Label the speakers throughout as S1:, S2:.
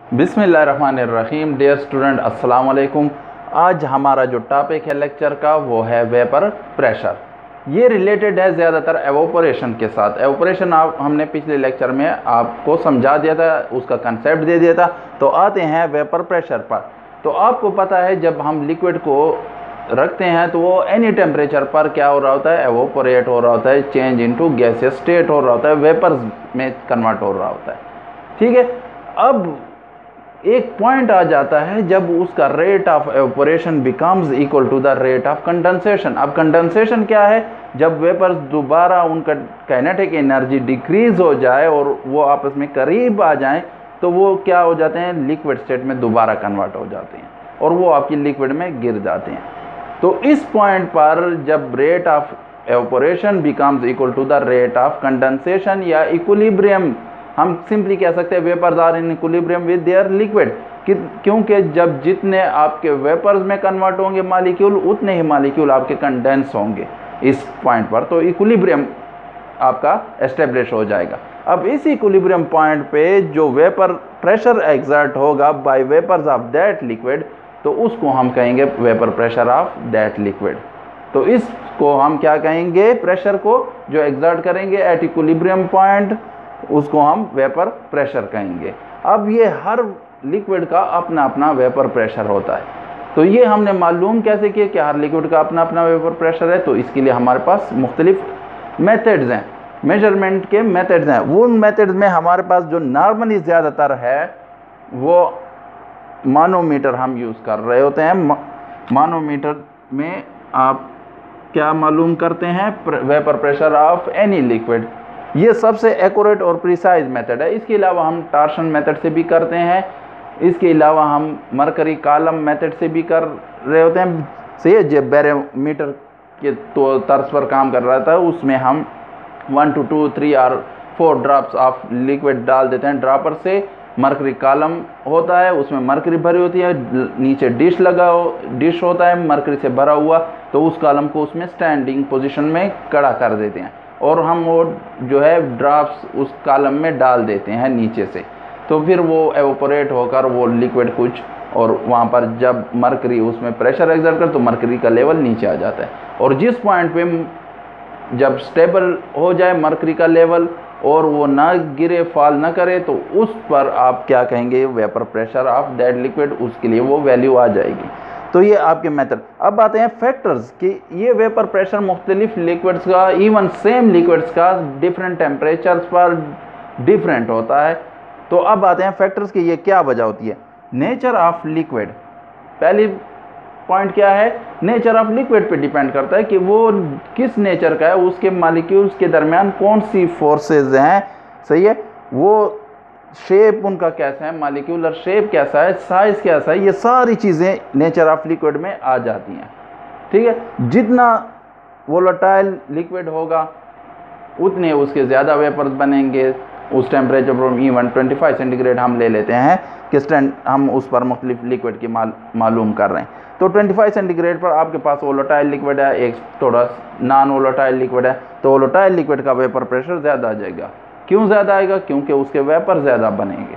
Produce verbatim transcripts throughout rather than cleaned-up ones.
S1: बिस्मिल्लाहिर्रहमानिर्रहीम। Dear student, अस्सलाम वालेकुम। आज हमारा जो टॉपिक है लेक्चर का वो है वेपर प्रेशर। ये रिलेटेड है ज़्यादातर एवोपोरेशन के साथ। एवोपोरेशन आप हमने पिछले लेक्चर में आपको समझा दिया था, उसका कंसेप्ट दे दिया था। तो आते हैं वेपर प्रेशर पर। तो आपको पता है जब हम लिक्विड को रखते हैं तो वो एनी टेम्परेचर पर क्या हो रहा होता है, एवोपोरेट हो रहा होता है, चेंज इनटू गैसियस स्टेट हो रहा होता है, वेपर्स में कन्वर्ट हो रहा होता है। ठीक है, अब एक पॉइंट आ जाता है जब उसका rate of evaporation becomes equal to the rate of condensation. अब कंडेंसेशन क्या है? जब वेपर्स दोबारा उनका काइनेटिक एनर्जी डिक्रीज हो जाए और वो आपस में करीब आ जाएं तो वो क्या हो जाते हैं, लिक्विड स्टेट में दोबारा कन्वर्ट हो जाते हैं और वो आपकी लिक्विड में गिर जाते हैं। तो इस पॉइंट पर जब rate of evaporation becomes equal to the rate of condensation या इक्विलिब्रियम, हम सिंपली कह सकते हैं vapours are in equilibrium with their liquid, क्योंकि जब जितने आपके वेपर्स में कन्वर्ट होंगे मॉलिक्यूल उतने ही मॉलिक्यूल आपके कंडेंस होंगे इस पॉइंट पर। तो इक्विलिब्रियम आपका एस्टेब्लिश हो जाएगा। अब इस इक्विलिब्रियम पॉइंट पे जो वेपर प्रेशर एक्सर्ट होगा by vapours of that liquid, तो उसको हम कहेंगे vapour pressure of that liquid. तो इसको हम क्या कहेंगे, प्रेशर को जो एक्सर्ट करेंगे एट इक्विलिब्रियम पॉइंट उसको हम वेपर प्रेशर कहेंगे। अब ये हर लिक्विड का अपना अपना वेपर प्रेशर होता है। तो ये हमने मालूम कैसे किया कि हर लिक्विड का अपना अपना वेपर प्रेशर है। तो इसके लिए हमारे पास मुख्तलिफ मेथड्स हैं, मेजरमेंट के मेथड्स हैं। वो उन मेथड्स में हमारे पास जो नॉर्मली ज़्यादातर है वो मानोमीटर हम यूज़ कर रहे होते हैं। मानोमीटर में आप क्या मालूम करते हैं, vapour pressure of any liquid. ये सबसे एक्यूरेट और प्रिसाइज मेथड है। इसके अलावा हम टार्शन मेथड से भी करते हैं, इसके अलावा हम मरकरी कॉलम मेथड से भी कर रहे होते हैं। सही है, जो बैरोमीटर के तो तर्ज पर काम कर रहा था उसमें हम वन टू टू थ्री और फोर ड्रॉप्स ऑफ लिक्विड डाल देते हैं ड्रॉपर से। मरकरी कॉलम होता है, उसमें मरकरी भरी होती है, नीचे डिश लगा हो डिश होता है मरकरी से भरा हुआ। तो उस कॉलम को उसमें स्टैंडिंग पोजीशन में खड़ा कर देते हैं और हम वो जो है ड्रॉप्स उस कॉलम में डाल देते हैं नीचे से। तो फिर वो एवोपोरेट होकर वो लिक्विड कुछ, और वहाँ पर जब मरकरी उसमें प्रेशर एक्सर्ट कर तो मरकरी का लेवल नीचे आ जाता है। और जिस पॉइंट पे जब स्टेबल हो जाए मरकरी का लेवल और वो ना गिरे, फॉल ना करे, तो उस पर आप क्या कहेंगे, vapour pressure of that liquid, उसके लिए वो वैल्यू आ जाएगी। तो ये आपके मेथड। अब आते हैं फैक्टर्स कि ये वेपर प्रेशर मुख्तलिफ लिक्विड्स का, इवन सेम लिक्विड्स का डिफरेंट टेम्परेचर्स पर डिफरेंट होता है। तो अब आते हैं फैक्टर्स की ये क्या वजह होती है। नेचर ऑफ लिक्विड, पहली पॉइंट क्या है, नेचर ऑफ लिक्विड पे डिपेंड करता है कि वो किस नेचर का है, उसके मॉलिक्यूल्स के दरमियान कौन सी फोर्सेज हैं। सही है, वो शेप उनका कैसा है, मॉलिक्यूलर शेप कैसा है, साइज कैसा है, ये सारी चीज़ें नेचर ऑफ लिक्विड में आ जाती हैं। ठीक है, जितना वोलेटाइल लिक्विड होगा उतने उसके ज़्यादा वेपर्स बनेंगे। उस टेम्परेचर पर इवन पच्चीस सेंटीग्रेड हम ले लेते हैं कि स्टैंड हम उस पर मुख्तलिफ लिक्विड की माल, मालूम कर रहे हैं। तो पच्चीस सेंटीग्रेड पर आपके पास वोलेटाइल लिक्विड है, एक थोड़ा नॉन वोलेटाइल लिक्विड है। तो वोलेटाइल लिक्विड का वेपर प्रेशर ज़्यादा आ जाएगा। क्यों ज़्यादा आएगा? क्योंकि उसके वेपर ज़्यादा बनेंगे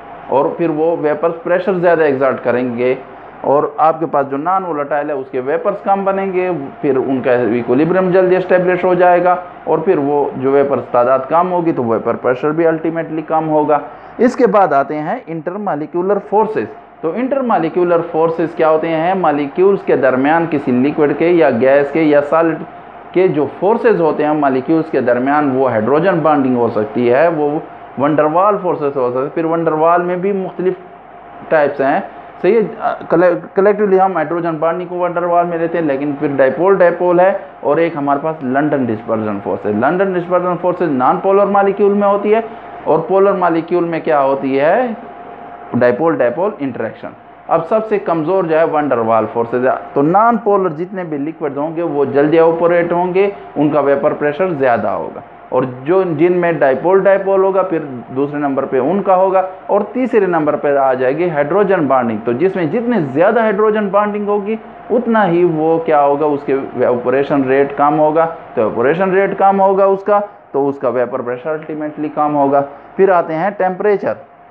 S1: और फिर वो वेपर प्रेशर ज़्यादा एक्सर्ट करेंगे। और आपके पास जो नॉन वोलेटाइल है उसके वेपर्स कम बनेंगे, फिर उनका इक्विलिब्रियम जल्दी एस्टेब्लिश हो जाएगा और फिर वो जो वेपर्स तादाद कम होगी तो वेपर प्रेशर भी अल्टीमेटली कम होगा। इसके बाद आते हैं इंटरमॉलिक्यूलर फोर्सेस। तो इंटरमॉलिक्यूलर फोर्सेस क्या होते हैं, मॉलिक्यूल्स के दरमियान किसी लिक्विड के या गैस के या सॉलिड के जो फोर्सेस होते हैं मॉलिक्यूल्स के दरमियान, वो हाइड्रोजन बॉन्डिंग हो सकती है, वो वंडरवाल फोर्सेस हो सकते हैं। फिर वंडरवाल में भी मुख्तलिफ टाइप्स हैं। सही है, कलेक्टिवली हम हाइड्रोजन बॉन्डिंग को वंडरवाल में लेते हैं, लेकिन फिर डाइपोल डाइपोल है और एक हमारे पास लंडन डिस्पर्जन फोर्स है। London dispersion forces non polar molecule में होती है और पोलर मॉलिक्यूल में क्या होती है, डाइपोल डाइपोल इंटरेक्शन। अब सबसे कमज़ोर जो है वंडरवाल फोर्सेज है। तो नॉन पोलर जितने भी लिक्विड्स होंगे वो जल्दी एवोपोरेट होंगे, उनका वेपर प्रेशर ज़्यादा होगा। और जो जिनमें डाइपोल डाइपोल होगा फिर दूसरे नंबर पे उनका होगा और तीसरे नंबर पर आ जाएगी हाइड्रोजन बॉन्डिंग। तो जिसमें जितने ज़्यादा हाइड्रोजन बॉन्डिंग होगी उतना ही वो क्या होगा, उसके एवोपोरेशन रेट कम होगा। तो एवोपोरेशन रेट कम होगा उसका, तो उसका वेपर प्रेशर अल्टीमेटली कम होगा। फिर आते हैं टेम्परेचर।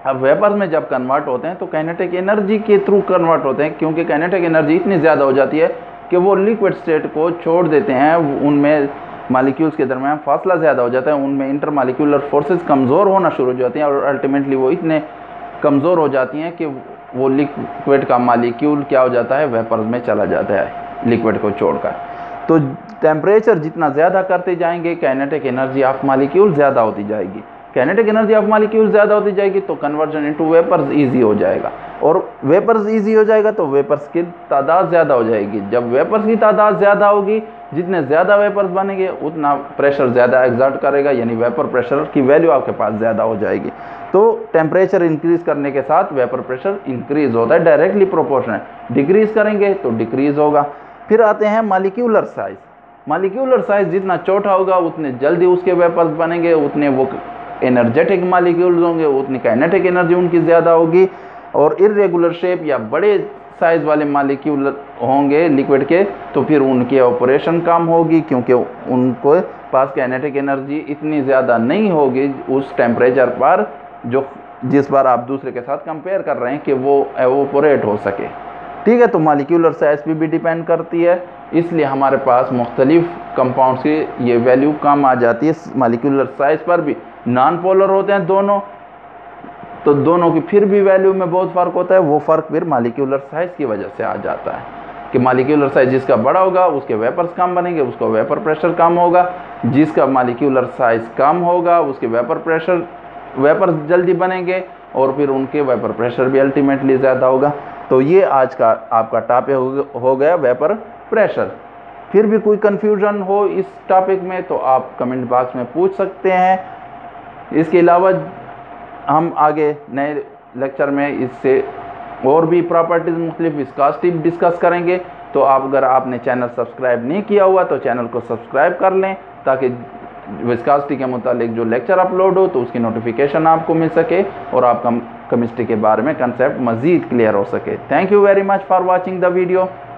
S1: अब वेपर्स में जब कन्वर्ट होते हैं तो काइनेटिक एनर्जी के थ्रू कन्वर्ट होते हैं, क्योंकि काइनेटिक एनर्जी इतनी ज़्यादा हो जाती है कि वो लिक्विड स्टेट को छोड़ देते हैं, उनमें मालिक्यूल्स के दरमियान फासला ज़्यादा हो जाता है, उनमें इंटर मालिक्यूलर फोर्सेस कमज़ोर होना शुरू हो जाती हैं और अल्टीमेटली वो इतने कमज़ोर हो जाती हैं कि वो लिक्विड का मालिक्यूल क्या हो जाता है, वेपर्स में चला जाता है लिक्विड को छोड़कर। तो टेम्परेचर जितना ज़्यादा करते जाएंगे काइनेटिक एनर्जी ऑफ मालिक्यूल ज़्यादा होती जाएगी, काइनेटिक एनर्जी ऑफ मालिक्यूल ज़्यादा होती जाएगी तो कन्वर्जन इनटू वेपर्स इजी हो जाएगा, और वेपर्स इजी हो जाएगा तो वेपर्स की तादाद ज़्यादा हो जाएगी। जब वेपर्स की तादाद ज़्यादा होगी, जितने ज़्यादा वेपर्स बनेंगे उतना प्रेशर ज़्यादा एक्सर्ट करेगा, यानी वेपर प्रेशर की वैल्यू आपके पास ज़्यादा हो जाएगी। तो टेम्परेचर इंक्रीज़ करने के साथ वेपर प्रेशर इंक्रीज़ होता है, डायरेक्टली प्रोपोर्शनल। डिक्रीज़ करेंगे तो डिक्रीज़ होगा। फिर आते हैं मालिक्यूलर साइज़। मालिक्यूलर साइज़ जितना छोटा होगा उतने जल्दी उसके वेपर्स बनेंगे, उतने वो एनर्जेटिक मालिक्यूल्स होंगे, उतनी काइनेटिक एनर्जी उनकी ज़्यादा होगी। और इरेगुलर शेप या बड़े साइज़ वाले मालिक्यूल होंगे लिक्विड के तो फिर उनकी ऑपरेशन कम होगी, क्योंकि उनको पास काइनेटिक एनर्जी इतनी ज़्यादा नहीं होगी उस टेम्परेचर पर जो जिस बार आप दूसरे के साथ कंपेयर कर रहे हैं कि वो एवोपोरेट हो सके। ठीक है, तो मालिक्यूलर साइज़ पे भी डिपेंड करती है, इसलिए हमारे पास मुख्तलिफ कंपाउंड्स की ये वैल्यू कम आ जाती है। मालिक्यूलर साइज़ पर भी नॉन पोलर होते हैं दोनों, तो दोनों की फिर भी वैल्यू में बहुत फ़र्क होता है। वो फ़र्क फिर मालिक्यूलर साइज़ की वजह से आ जाता है कि मालिक्यूलर साइज़ जिसका बड़ा होगा उसके वेपर्स कम बनेंगे, उसको वेपर प्रेशर कम होगा, जिसका मालिक्यूलर साइज़ कम होगा उसके वेपर प्रेशर वेपर्स जल्दी बनेंगे और फिर उनके वेपर प्रेशर भी अल्टीमेटली ज़्यादा होगा। तो ये आज का आपका टॉपिक हो गया वेपर प्रेशर। फिर भी कोई कन्फ्यूजन हो इस टॉपिक में तो आप कमेंट बॉक्स में पूछ सकते हैं। इसके अलावा हम आगे नए लेक्चर में इससे और भी प्रॉपर्टीज़ मुख्तलिफ विस्कोसिटी डिस्कस करेंगे। तो आप अगर आपने चैनल सब्सक्राइब नहीं किया हुआ तो चैनल को सब्सक्राइब कर लें, ताकि विस्कोसिटी के मुतालिक जो लेक्चर अपलोड हो तो उसकी नोटिफिकेशन आपको मिल सके और आपका केमिस्ट्री के बारे में कंसेप्ट मज़ीद क्लियर हो सके। Thank you very much for watching the video.